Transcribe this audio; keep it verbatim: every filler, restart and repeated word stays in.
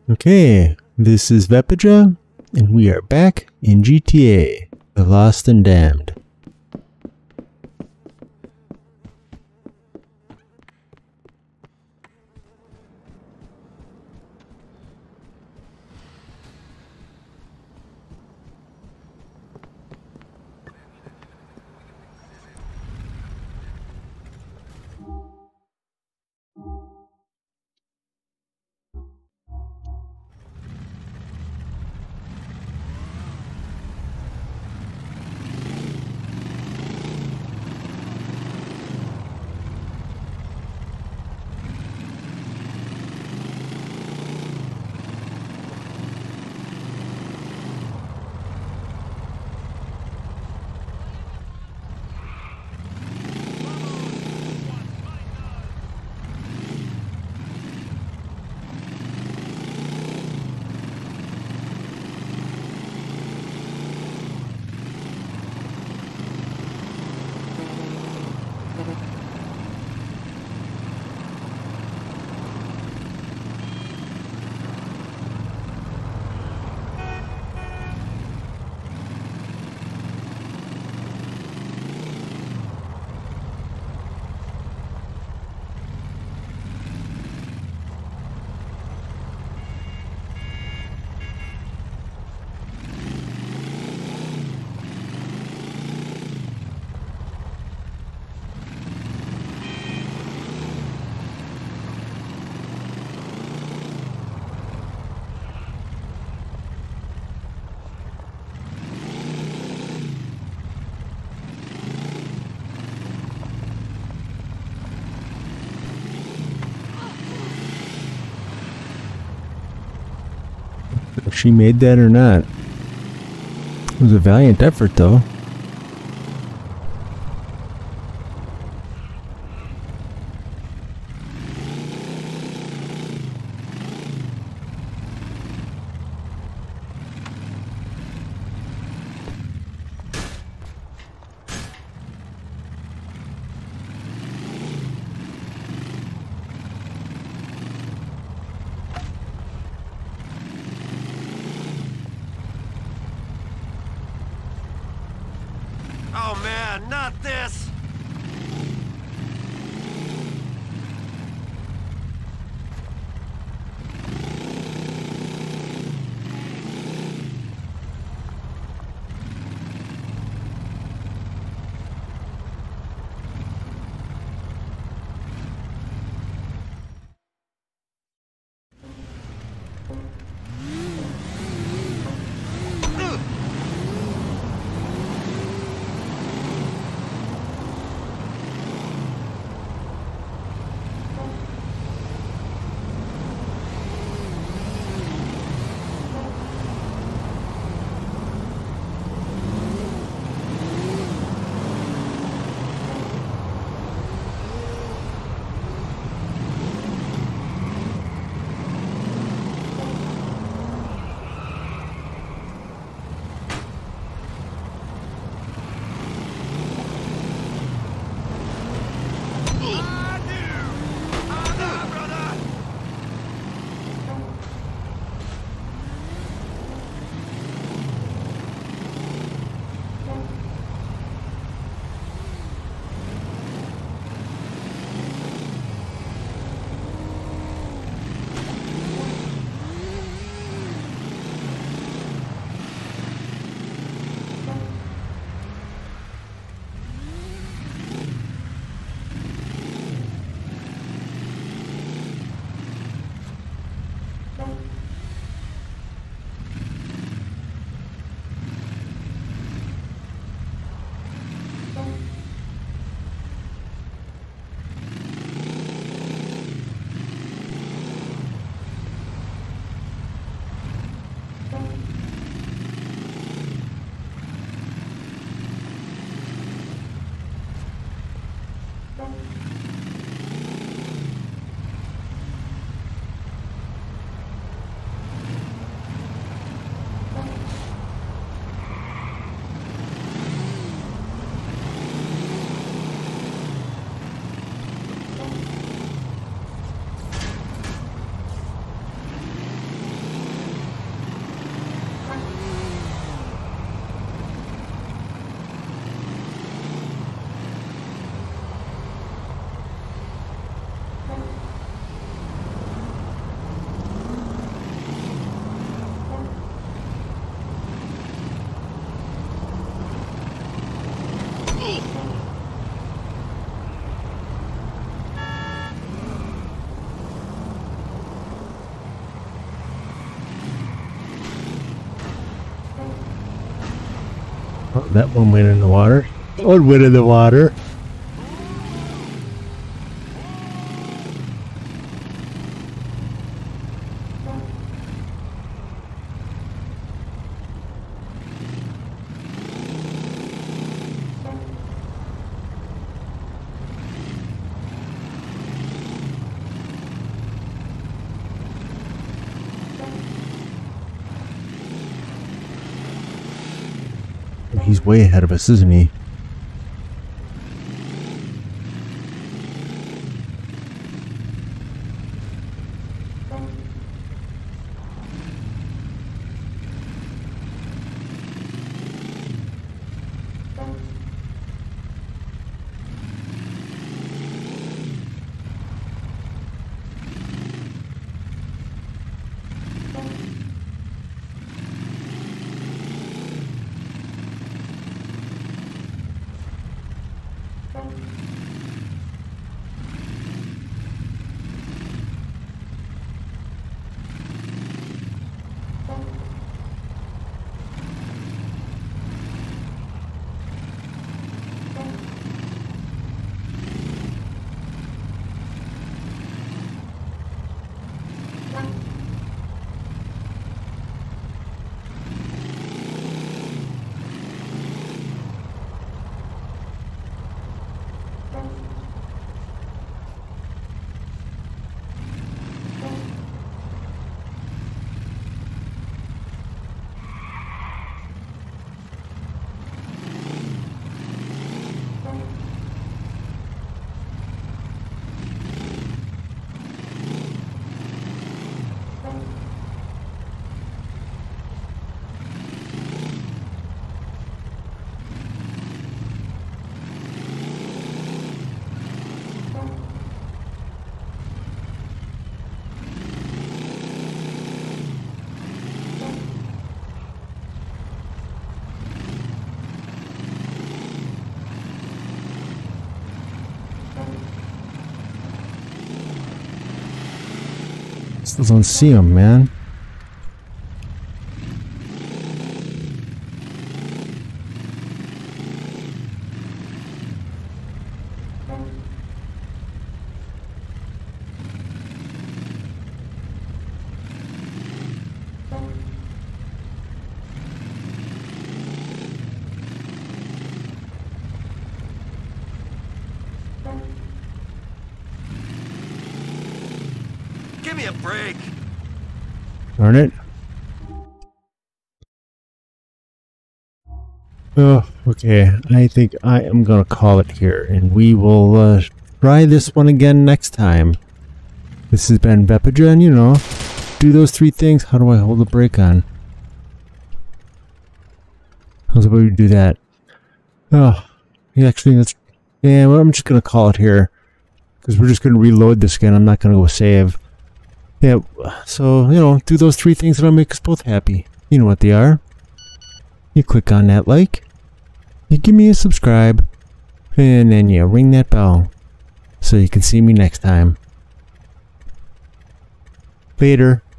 Okay, this is Vepaja, and we are back in G T A, The Lost and Damned. If she made that or not. It was a valiant effort, though. Oh man, not this! that one went in the water. One went in the water. He's way ahead of us, isn't he? Still don't see him, man. Give me a break. Darn it. Oh, okay. I think I am going to call it here, and we will uh, try this one again next time. This has been Bepaja, and you know, do those three things. How do I hold the brake on? How's about we do that? Oh, yeah, actually, that's... Yeah, well, I'm just going to call it here, because we're just going to reload this again. I'm not going to go save. Yeah, so, you know, do those three things that'll make us both happy. You know what they are. You click on that like, you give me a subscribe, and then you ring that bell so you can see me next time. Later.